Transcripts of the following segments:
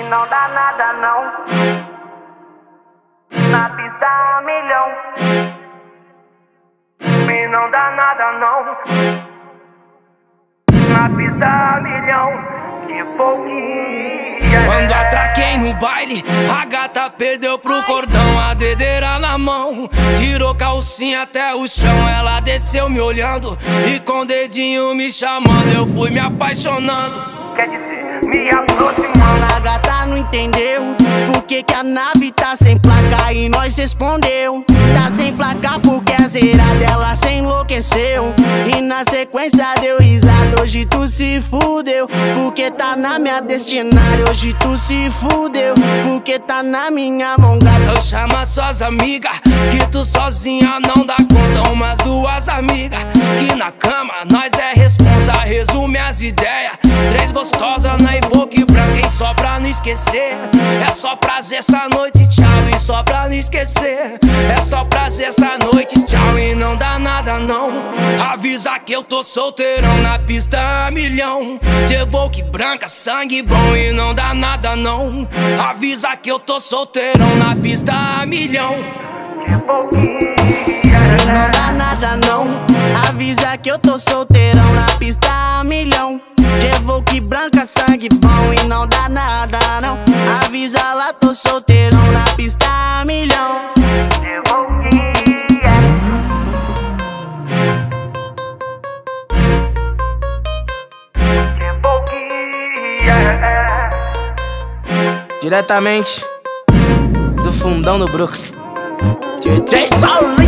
E não dá nada não. Na pista a milhão. E não dá nada não. Na pista a milhão. De pouquinho. Quando atraquei no baile, a gata perdeu pro cordão, a dedeira na mão, tirou calcinha até o chão. Ela desceu me olhando e com o dedinho me chamando. Eu fui me apaixonando, quer dizer, me aproximando. A gata não entendeu por que a nave tá sem placa e nós respondeu. Tá sem placa porque a zerada ela se enlouqueceu. E na sequência deu risada, hoje tu se fudeu. Porque tá na minha destinária, hoje tu se fudeu. Porque tá na minha mão, gata. Eu chamo suas amigas, que tu sozinha não dá conta. Umas duas amigas, que na cama nós é responsa. Resume as ideias, três gostosas na Evoque branca. E só pra não esquecer, é só prazer essa noite, tchau. E só pra não esquecer, é só prazer essa noite, tchau. E não dá nada não, avisa que eu tô solteirão. Na pista a milhão, de Evoque branca, sangue bom. E não dá nada não, avisa que eu tô solteirão. Na pista a milhão, De pouquinho. Não dá nada não, avisa que eu tô solteirão. Na pista a milhão, de Evoque branca, sangue bom. E não dá nada não, avisa lá, tô solteirão. Na pista a milhão. De pouquinho. De pouquinho. Diretamente do fundão do Brooklyn, DJ Saulinho.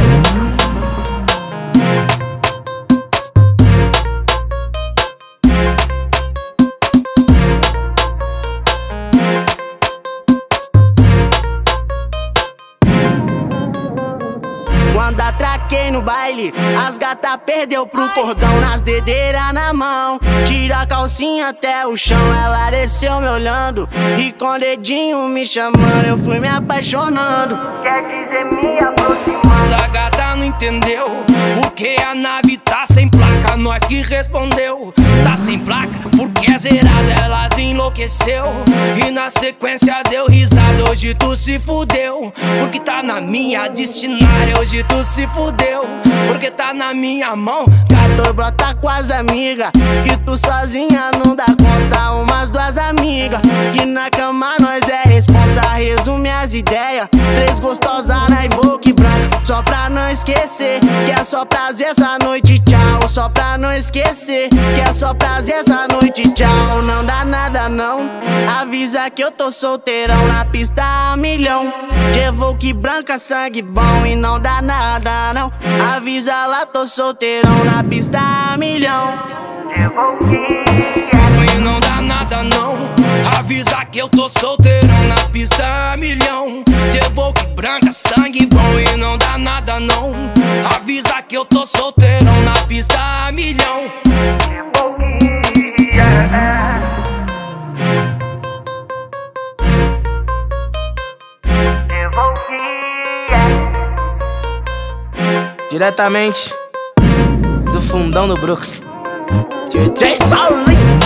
Quando atraquei no baile, as gatas perdeu pro cordão, nas dedeiras na mão, tira a calcinha até o chão. Ela desceu me olhando e com o dedinho me chamando. Eu fui me apaixonando, Quer dizer, me aproximando. a gata não entendeu porque a nave tá sem placa. Nós que respondeu, tá sem placa porque é zerada. Ela se enlouqueceu e na sequência deu risada. Hoje tu se fudeu porque tá na minha destinária. Hoje tu se fudeu porque tá na minha mão. gato brota com as amigas, que tu sozinha não dá conta. Umas duas amigas, que na cama nós é responsa. Resume as ideias, três gostosas na Evoque branca. Só pra não esquecer, que é só prazer essa noite, tchau. Só pra não esquecer, que é só prazer essa noite, tchau. Não dá nada não, avisa que eu tô solteirão. Na pista a milhão, de Evoque branca, sangue bom. E não dá nada não, avisa lá, tô solteirão. Na pista a milhão. De pouquinho. E não dá nada não, avisa que eu tô solteirão. Na pista a milhão, de Evoque branca, sangue bom. E não dá nada não, avisa que eu tô solteirão. Na pista a milhão. De pouquinho. De pouquinho. Diretamente do fundão do Brooklyn, DJ Saulinho.